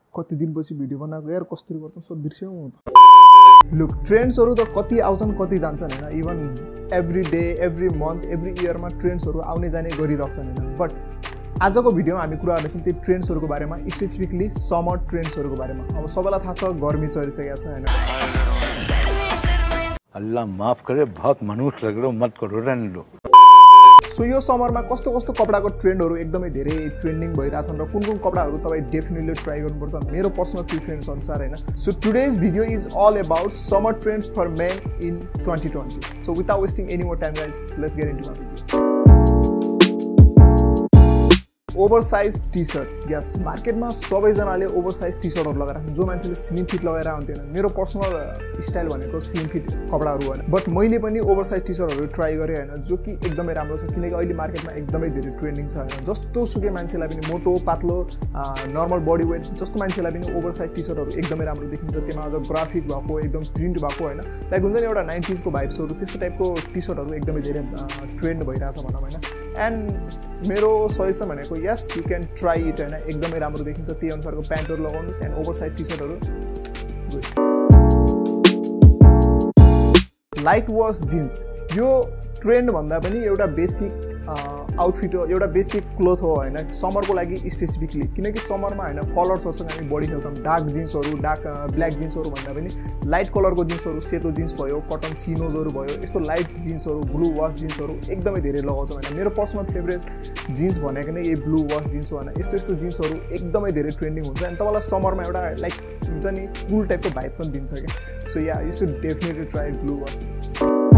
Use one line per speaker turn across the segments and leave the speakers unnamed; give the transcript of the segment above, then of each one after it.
कति दिनपछि भिडियो बनाएको यार कसरी गर्छौ सब बिर्स्यौ म त लुक ट्रेन्ड्सहरु त कति आउँछन् कति जान्छन् हैन even every day every month every इयरमा ट्रेन्ड्सहरु आउने जाने गरिरहन्छन् हैन बट आजको भिडियोमा हामी कुरा गर्दैछौं ती ट्रेन्ड्सहरुको बारेमा स्पेसिफिकली समर ट्रेन्ड्सहरुको बारेमा अब सबैलाई थाहा छ गर्मी चलिसकेको छ हैन
अल्लाह माफ करे बहुत मनुष्य लग रहे हो मत करो रहने दो
सो यो समरमा कस्तो कस्तो कपडाको ट्रेन्डहरु एकदमै धेरै ट्रेन्डिङ भइराछन् र कुन कपडाहरु तपाई डेफिनेटली ट्राई गर्नुपर्छ मेरो पर्सनल प्रेफरेन्स अनुसार हैन so today's video is all about summer trends for men in 2020 so without wasting any more time guys let's get into my video oversize T-shirt yes मार्केटमा सबैजनाले ओभरसाइज टी-शर्टहरु लगाएर जो मान्छेले स्लिम फिट लगाएर आउँदैन मेरो पर्सनल स्टाइल भनेको स्लिम फिट कपडाहरु हैन बट मैले पनि ओभरसाइज टी-शर्टहरु ट्राई गरे हैन जो कि एकदमै राम्रो छ किनकि अहिले मार्केटमा एकदमै धेरै ट्रेन्डिङ छ हैन जस्तो सुकै मान्छेलाई पनि मोटो पातलो नर्मल बडी वेट जस्तो मान्छेलाई पनि ओभरसाइज टी-शर्टहरु एकदमै राम्रो देखिन्छ त्यसमा अझ ग्राफिक भएको एकदम प्रिन्ट भएको हैन लाइक हुन्छ नि एउटा 90s को भाइब्सहरु त्यस्तो टाइपको टी-शर्टहरु एकदमै धेरै ट्रेन्ड भइराछ भनौं हैन एन्ड मेरो सजेसन भनेको yes you can try it हैन एकदमै राम्रो देखिन्छ त्यही अनुसारको प्यान्टहरु लगाउनुस् एन्ड ओभरसाइज टी-शर्टहरु लाइट वाश जिन्स यो ट्रेन्ड भन्दा पनि एउटा बेसिक आउटफिट हो एउटा बेसिक क्लोथ हो हैन समरको लागि स्पेसिफिकली किनकि समरमा हैन कलर्सहरुसँग हामी बडी खेल्छौं डार्क जिन्सहरु डार्क ब्ल्याक जिन्सहरु भन्दा पनि लाइट कलरको जिन्सहरु सेतो जिन्स भयो कटन चिनोजहरु भयो यस्तो लाइट जिन्सहरु ब्लू वाश जिन्सहरु एकदमै धेरै लगाउँछौं हैन मेरो पर्सनल फेभरेट जिन्स भनेको नै यही ब्लू वाश जिन्स हो हैन यस्तो जिन्सहरु एकदमै धेरै ट्रेन्डिङ हुन्छ अनि तपाईलाई समरमा एउटा लाइक हुन्छ नि कुल टाइपको भाइब पनि दिन्छ के so yeah you should definitely try blue wash jeans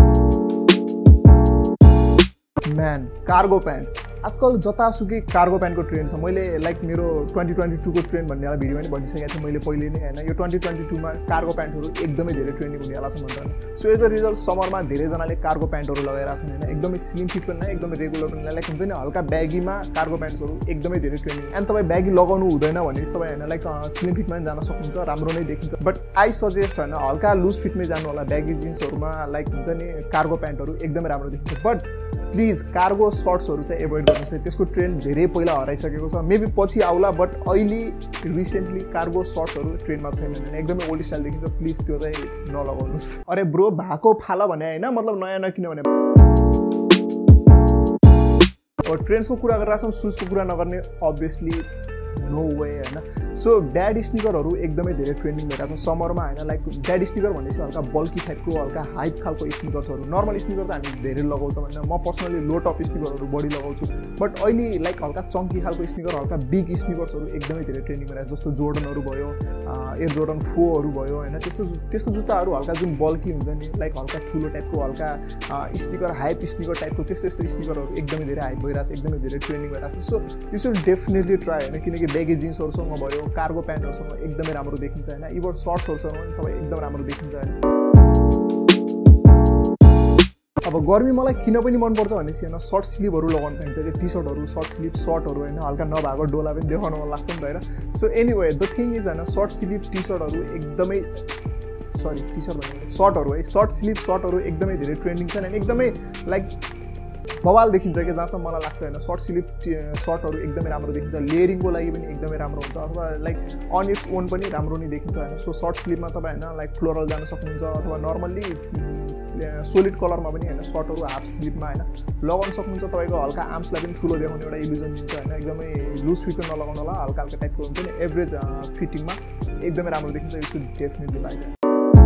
man cargo pants आजकल जतासुकै कार्गो प्यान्टको ट्रेन्ड छ मैले लाइक मेरो 2022 को ट्रेन्ड भन्नेवाला भिडियोमा पनि भनिसकेको थिएँ मैले पहिले नै हैन यो 2022 मा कार्गो प्यान्टहरु एकदमै धेरै ट्रेन्डिङ हुनेवाला छ भनेर सो एज अ रिजल्ट समरमा धेरै जनाले कार्गो प्यान्टहरु लगाइराछन् हैन एकदमै स्लिम फिट पनि न एकदमै रेगुलर पनि लाइक हुन्छ नि हल्का ब्यागीमा कार्गो प्यान्ट्सहरु एकदमै धेरै ट्रेन्डिङ एन्ड तपाई ब्यागी लगाउनु हुँदैन भनेपछि तपाई हैन लाइक स्लिम फिटमा पनि जान सक्नुहुन्छ राम्रो नै देखिन्छ बट आई सजेस्ट हैन हल्का लुज फिटमै जानु होला ब्यागी जिन्सहरुमा लाइक हुन्छ नि कार्गो प्यान्टहरु एकदमै राम्रो देखिन्छ बट प्लिज कार्गो सर्ट्सहरु चाहिँ एभोइड गर्नुस् है त्यसको ट्रेन्ड धेरै पहिला हराइसकेको छ मेबी पछि आउला बट अहिले रिसेन्टली कार्गो सर्ट्सहरु ट्रेन्डमा छैनन् एकदमै ओल्ड स्टाइल देखिन्छ प्लिज त्यो चाहिँ नलगाउनुस् अरे ब्रो भाको फाला भने हैन मतलब नयाँ नकिन भने और ट्रेन्ड्सको कुरा गरिराछौं सुजको कुरा नगर्ने obviously नो वे हैन सो ड्याड स्निकरहरु एकदमै धेरै ट्रेन्डिङ भइराछ समरमा हैन लाइक ड्याड स्निकर भनेपछि हल्का बल्की टाइपको हल्का हाइप खालको स्निकर्सहरु नर्मल स्निकर त हामी धेरै लगाउँछौं हैन म पर्सनली लो टप स्निकरहरु बढी लगाउँछु बट अहिले लाइक हल्का चंकी खालको स्निकर हल्का बिग स्निकर्सहरु एकदमै धेरै ट्रेन्डिङ भइराछ जस्तो जोर्डनहरु भयो एयर जोर्डन 4 हरु भयो हैन त्यस्तो जुत्ताहरु हल्का जुन बल्की हुन्छ नि लाइक हल्का ठुलो टाइपको हल्का स्निकर हाइप स्निकर टाइपको त्यस्तो स्निकरहरु एकदमै धेरै हाइप भइराछ एकदमै धेरै ट्रेन्डिङ भइराछ so you should definitely try हैन किनकि ब्यागी जिन्सहरुसँग भयो कार्गो प्यान्टहरुसँग एकदमै राम्रो देखिन्छ हैन इभन सर्ट्सहरुसँग पनि तपाई एकदम राम्रो देखिन्छ हैन अब गर्मी मलाई किन पनि मन पर्छ भनेपछि हैन सर्ट स्लिभहरु लगाउन पाइन्छ के टी-शर्टहरु सर्ट स्लिभ सर्टहरु हैन हल्का नभाएको डोला पनि देखाउन मन लाग्छ नि त हैन so anyway the thing is हैन सर्ट स्लिभ टी-शर्टहरु एकदमै सरी टी-शर्ट भन्ने सर्टहरु है सर्ट स्लिभ सर्टहरु एकदमै धेरै ट्रेन्डिङ छन् हैन एकदमै लाइक बवाल देखिन्छ के जहाँसम्म मलाई लाग्छ हैन सर्ट स्लिभ सर्टहरु एकदमै राम्रो देखिन्छ लेयरिङको लागि पनि एकदमै राम्रो हुन्छ अथवा लाइक अन इट्स ओन पनि राम्रो नै देखिन्छ हैन सो सर्ट स्लिभमा तपाई हैन लाइक फ्लोरल जान सक्नुहुन्छ अथवा नर्मली सोलिड कलरमा पनि हैन सर्टहरु हाफ स्लिभमा हैन लगाउन सक्नुहुन्छ तपाईको हल्का आर्म्सलाई पनि ठुलो देखाउने एउटा इल्युजन दिन्छ हैन एकदमै लुज फिट पनि नलगाउनु होला हल्का हल्का टाइपको हुन्छ नि एभरेज फिटिङमा एकदमै राम्रो देखिन्छ you should definitely buy that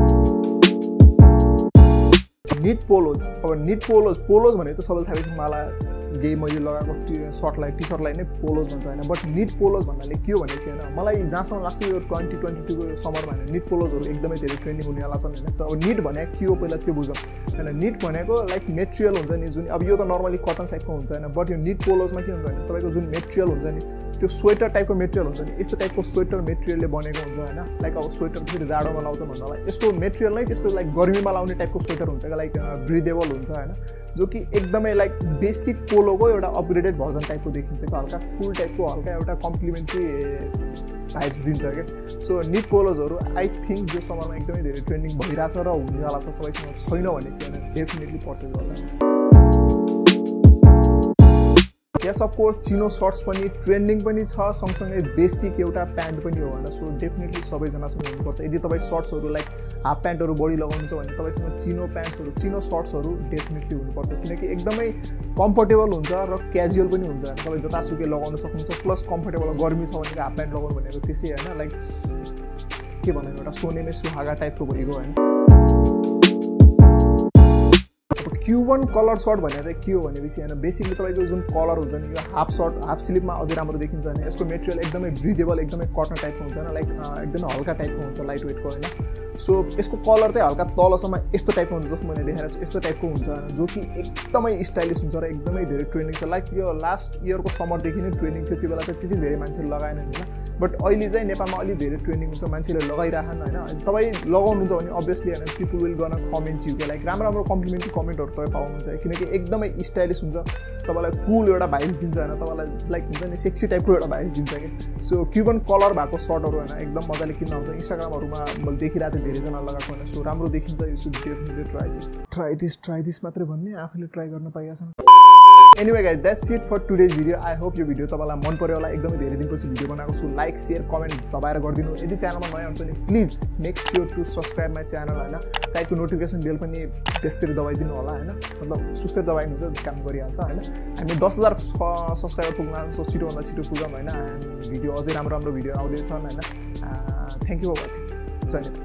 knit polos अब निट पोलोज भने त सबैले थाहा छ मलाई जे मैले लगाएको सर्टलाई टी-शर्टलाई नै पोलोज भन्छ हैन बट निट पोलोज भन्नाले के हो भनेपछि हैन मलाई जहाँसम्म लाग्छ यो 2022 को समरमा हैन निट पोलोजहरु एकदमै धेरै ट्रेन्डिङ हुनेवाला छन् हैन त अब निट भनेको के हो पहिला त्यो बुझौं हैन निट भनेको लाइक मेटेरियल हुन्छ नि जुन अब यो त नर्मली कटन टाइपको हुन्छ हैन बट यो निट पोलोजमा के हुन्छ भने तपाईको जुन मेटेरियल हुन्छ नि त्यो स्वेटर टाइपको मेटेरियल हुन्छ नि यस्तो टाइपको स्वेटर मेटेरियलले बनेको हुन्छ हैन लाइक अब स्वेटर फेरि जाडोमा लाउँछ भन्नलाई यसको मेटेरियल नै त्यस्तो लाइक गर्मीमा लाउने टाइपको स्वेटर हुन्छ के लाइक ब्रिदेबल हुन्छ हैन जो कि एकदमै लाइक बेसिक पोलोको एउटा अपग्रेडेड भर्जन टाइपको देखिन्छ के हल्का कुल टाइपको हल्का एउटा कम्प्लिमेन्टरी भाइब्स दिन्छ के सो निट पोलोजहरु आई थिंक यो समरमा एकदमै धेरै ट्रेन्डिङ भइराछ र हुनेवाला छ सबैसँग छैन भनेपछि हैन डेफिनेटली पर्चेज गर्दा हुन्छ yes of course chino shorts पनि ट्रेन्डिङ पनि छ, सँगसँगै बेसिक एउटा प्यान्ट पनि हो होइन। सो डेफिनेटली सबैजनासँग हुनुपर्छ। यदि तपाईँ सर्ट्सहरू लाइक हाफ प्यान्टहरू बढी लगाउनुहुन्छ भने तपाईँसँग चिनो प्यान्ट्सहरू चिनो सर्ट्सहरू डेफिनेटली हुनुपर्छ, किनकि एकदमै कम्फर्टेबल हुन्छ र क्याजुअल पनि हुन्छ होइन। तपाईँ जतासुकै लगाउन सक्नुहुन्छ, प्लस कम्फर्टेबल। गर्मी छ भनेको हाफ प्यान्ट लगाउनु भनेको त्यसै होइन, लाइक के भन्नु एउटा सोने नै सुहागा टाइपको भइगयो होइन। Q1 कलर सर्ट भने चाहिँ के हो भनेपछि होइन, बेसिकली तपाईँको जुन कलर हुन्छ नि यो हाफ सर्ट हाफ स्लिपमा अझै राम्रो देखिन्छ होइन। यसको मेटेरियल एकदमै ब्रिदेबल, एकदमै कटन टाइपको हुन्छ होइन, लाइक एकदमै हल्का टाइपको हुन्छ, लाइट वेटको होइन। सो यसको कलर चाहिँ हल्का तलसम्म यस्तो टाइपको हुन्छ, जस्तो मैले देखाएको छु यस्तो टाइपको हुन्छ, जो कि एकदमै स्टाइलिस हुन्छ र एकदमै धेरै ट्रेन्डिङ छ। लाइक यो लास्ट इयरको समरदेखि नै ट्रेन्डिङ थियो, त्यो बेला चाहिँ त्यति धेरै मान्छेले लगाएनन् होइन, बट अहिले चाहिँ नेपालमा अलिक धेरै ट्रेन्डिङ हुन्छ, मान्छेले लगाइराखन् होइन। तपाईँ लगाउनुहुन्छ भने अभियसली होइन पिपल विल गर्न कमेन्ट यु के, लाइक राम्रो राम्रो कम्प्लिमेन्ट्री कमेन्टहरू तपाईँ पाउनुहुन्छ, किनकि एकदमै स्टाइलिस हुन्छ, तपाईँलाई कुल एउटा भाइब्स दिन्छ होइन, तपाईँलाई लाइक हुन्छ नि सेक्सी टाइपको एउटा भाइब्स दिन्छ कि। सो Q1 कलर भएको सर्टहरू होइन एकदम मजाले किन्न आउँछ। इन्स्टाग्रामहरूमा मैले देखिरहेको थिएँ धेरैजना लगाएको होइन। सो राम्रो देखिन्छ, you should definitely try this मात्रै भन्ने आफूले ट्राई गर्न पाइएको छैन। Anyway guys that's it for today's video. I hope यो भिडियो तपाईँलाई मन पर्यो होला। एकदमै धेरै दिनपछि भिडियो बनाएको छु। लाइक सेयर कमेन्ट दबाएर गरिदिनु। यदि च्यानलमा नयाँ हुन्छ भने please make sure to subscribe my channel होइन। साइडको नोटिफिकेसन बेल पनि त्यसरी दबाइदिनु होला होइन, मतलब सुस्तै दबाइनुहुन्छ काम गरिहाल्छ होइन। हामी 10,000 सब्सक्राइबर पुग्न सो छिटोभन्दा छिटो पुगौँ होइन। भिडियो अझै राम्रो राम्रो भिडियो आउँदैछन् होइन। Thank you for watching. Jai Nepal.